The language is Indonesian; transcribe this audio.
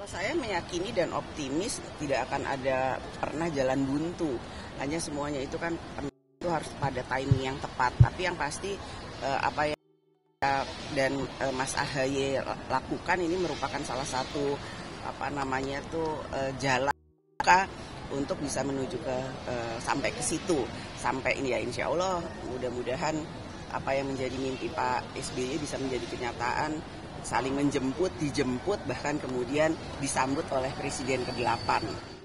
Saya meyakini dan optimis tidak akan ada pernah jalan buntu. Hanya semuanya itu kan itu harus pada timing yang tepat. Tapi yang pasti apa yang dan Mas AHY lakukan ini merupakan salah satu jalan untuk bisa menuju ke sampai ke situ. Sampai ini ya insya Allah mudah-mudahan apa yang menjadi mimpi Pak SBY bisa menjadi kenyataan, saling menjemput, dijemput, bahkan kemudian disambut oleh Presiden ke-8.